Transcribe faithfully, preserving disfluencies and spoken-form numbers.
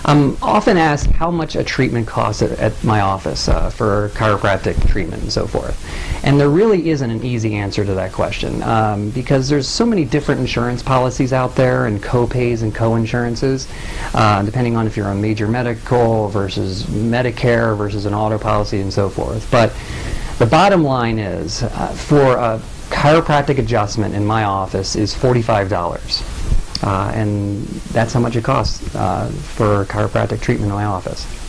I'm often asked how much a treatment costs at, at my office uh, for chiropractic treatment and so forth. And there really isn't an easy answer to that question um, because there's so many different insurance policies out there and co-pays and co-insurances, uh, depending on if you're on major medical versus Medicare versus an auto policy and so forth. But the bottom line is, uh, for a chiropractic adjustment in my office is forty-five dollars. Uh, and that's how much it costs uh, for chiropractic treatment in my office.